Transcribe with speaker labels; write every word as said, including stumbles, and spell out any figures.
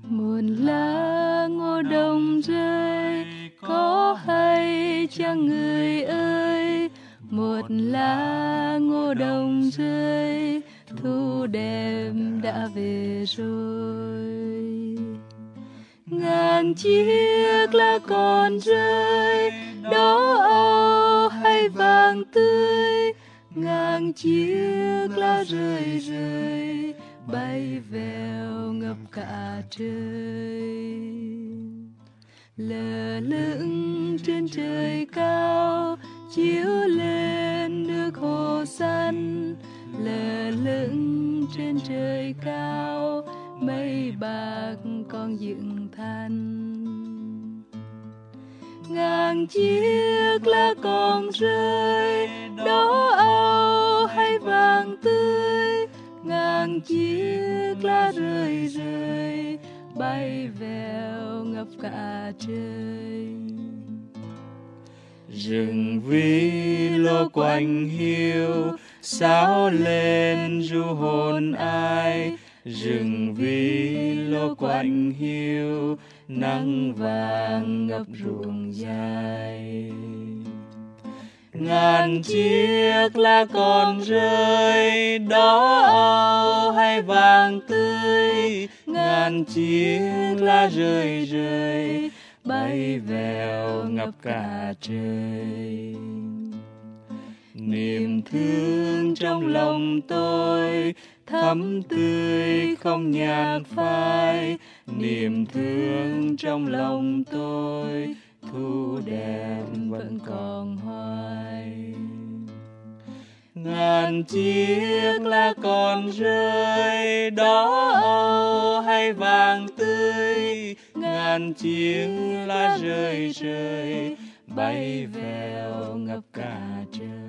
Speaker 1: Một lá ngô đồng rơi có hay chăng người ơi, một lá ngô đồng rơi thu đẹp đã về rồi. Ngàn chiếc lá còn rơi đỏ âu hay vàng tươi, ngàn chiếc lá rơi rơi bay vèo ngập cả trời. Lơ lửng trên trời cao chiếu lên nước hồ xanh, lơ lửng trên trời cao mây bạc con dựng thành. Ngàn chiếc lá còn rơi đỏ âu hay vàng tươi, ngàn chiếc lá rơi rơi bay vèo ngập cả trời.
Speaker 2: Rừng vi lô quạnh hiu sáo lên du hồn ai, rừng vi lô quạnh hiu nắng vàng ngập ruộng dài. Ngàn chiếc lá còn rơi đỏ âu hay vàng tươi, ngàn chiếc lá rơi rơi bay vèo ngập cả trời. Niềm thương trong lòng tôi thắm tươi không nhạt phai, niềm thương trong lòng tôi thu đẹp vẫn còn hoài. Ngàn chiếc lá còn rơi đỏ âu hay vàng tươi, ngàn chiếc lá rơi rơi bay vèo ngập cả trời.